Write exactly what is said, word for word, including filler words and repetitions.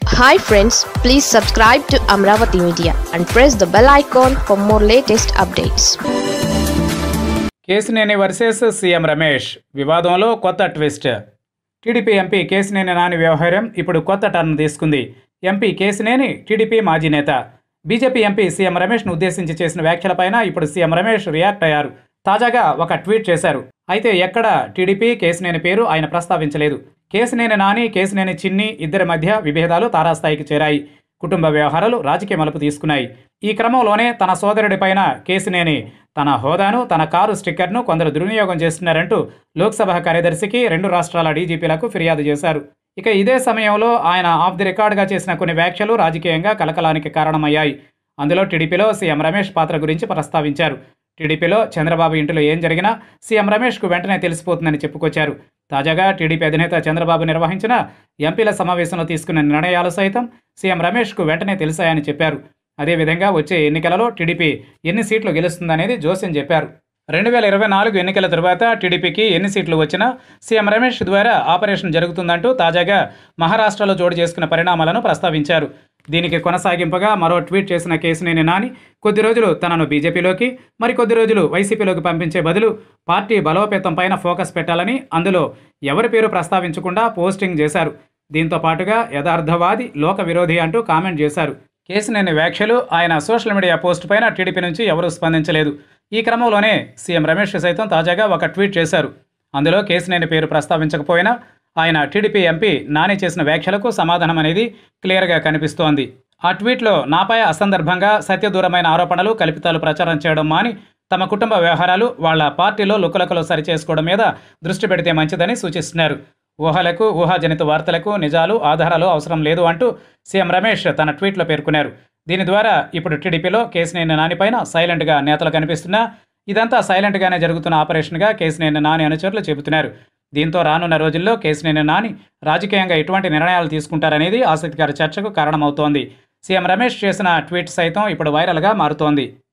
Hi friends, please subscribe to Amaravathi Media and press the bell icon for more latest updates. Kesineni versus CM Ramesh వివాదంలో కొత్త twist. TDP MP Kesineni Nani వ్యవహారం ఇప్పుడు కొత్త turn తీసుకుంది. MP Kesineni TDP మాజీ నేత. బీజేపీ ఎంపీ సీఎం రమేష్ను ఉద్దేశించి చేసిన వ్యాఖ్యలపైన ఇప్పుడు సీఎం రమేష్ రియాక్ట్ అయ్యారు. తాజాగా ఒక ట్వీట్ చేశారు. అయితే ఎక్కడ టీడీపీ కేసినేని పేరు ఆయన ప్రస్తావించలేదు. కేసినేని నాని, కేసినేని చిన్ని ఇద్దరి మధ్య విభేదాలు తారాస్థాయికి చేరాయి. కుటుంబ వ్యవహారాలు రాజకీయ మలుపు తీసుకున్నాయి. ఈ క్రమంలోనే తన సోదరుడిపైన కేసినేని తన హోదాను, తన కారు స్టిక్కర్ను కొందరు దుర్వినియోగం చేస్తున్నారంటూ లోక్సభ కార్యదర్శికి, రెండు రాష్ట్రాల డీజీపీలకు ఫిర్యాదు చేశారు. ఇక ఇదే సమయంలో ఆయన ఆఫ్ ది రికార్డ్గా చేసిన కొన్ని వ్యాఖ్యలు రాజకీయంగా కలకలానికి కారణమయ్యాయి. అందులో టీడీపీలో సీఎం రమేష్ పాత్ర గురించి ప్రస్తావించారు. టీడీపీలో చంద్రబాబు ఇంటిలో ఏం జరిగినా సీఎం రమేష్కు వెంటనే తెలిసిపోతుందని చెప్పుకొచ్చారు. తాజాగా టీడీపీ అధినేత చంద్రబాబు నిర్వహించిన ఎంపీల సమావేశంలో తీసుకున్న నిర్ణయాలు సైతం సీఎం రమేష్కు వెంటనే తెలిసాయని చెప్పారు. అదేవిధంగా వచ్చే ఎన్నికలలో టీడీపీ ఎన్ని సీట్లు గెలుస్తుందనేది జోస్యం చెప్పారు. రెండు వేల ఇరవై నాలుగు ఎన్నికల తరువాత టీడీపీకి ఎన్ని సీట్లు వచ్చినా సీఎం రమేష్ ద్వారా ఆపరేషన్ జరుగుతుందంటూ తాజాగా మహారాష్ట్రలో చోటు చేసుకున్న పరిణామాలను ప్రస్తావించారు. దీనికి కొనసాగింపుగా మరో ట్వీట్ చేసిన కేసినేని నాని కొద్ది రోజులు తనను బీజేపీలోకి, మరికొద్ది రోజులు వైసీపీలోకి పంపించే బదులు పార్టీ బలోపేతం పైన ఫోకస్ పెట్టాలని అందులో ఎవరి పేరు ప్రస్తావించకుండా పోస్టింగ్ చేశారు. దీంతో పాటుగా యథార్థవాది, లోక విరోధి అంటూ కామెంట్ చేశారు. కేసినేని వ్యాఖ్యలు, ఆయన సోషల్ మీడియా పోస్ట్ పైన టీడీపీ నుంచి ఎవరూ స్పందించలేదు. ఈ క్రమంలోనే సీఎం రమేష్ సైతం తాజాగా ఒక ట్వీట్ చేశారు. అందులో కేసినేని పేరు ప్రస్తావించకపోయినా ఆయన టీడీపీ ఎంపీ నాని చేసిన వ్యాఖ్యలకు సమాధానం అనేది క్లియర్గా కనిపిస్తోంది. ఆ ట్వీట్లో నాపై అసందర్భంగా సత్యదూరమైన ఆరోపణలు, కల్పితాలు ప్రచారం చేయడం మాని తమ కుటుంబ వ్యవహారాలు, వాళ్ల పార్టీలో లుకలకలు సరిచేసుకోవడం మీద దృష్టి పెడితే మంచిదని సూచిస్తున్నారు. ఊహలకు, ఊహాజనిత వార్తలకు నిజాలు, ఆధారాలు అవసరం లేదు అంటూ సీఎం రమేష్ తన ట్వీట్లో పేర్కొన్నారు. దీని ద్వారా ఇప్పుడు టీడీపీలో కేసినేని నాని పైన సైలెంట్గా నేతలు కనిపిస్తున్నా ఇదంతా సైలెంట్గానే జరుగుతున్న ఆపరేషన్గా కేసినేని నాని అనుచరులు చెబుతున్నారు. దీంతో రానున్న రోజుల్లో కేసినేని నాని రాజకీయంగా ఎటువంటి నిర్ణయాలు తీసుకుంటారనేది ఆసక్తికర చర్చకు కారణమవుతోంది. సీఎం రమేష్ చేసిన ట్వీట్ సైతం ఇప్పుడు వైరల్గా మారుతోంది.